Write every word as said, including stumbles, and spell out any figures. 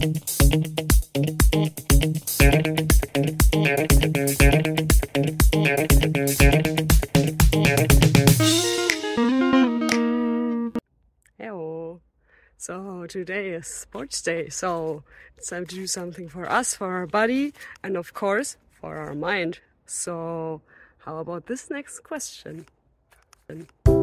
Hello. So today is sports day, so it's time to do something for us, for our body, and of course for our mind. So how about this next question?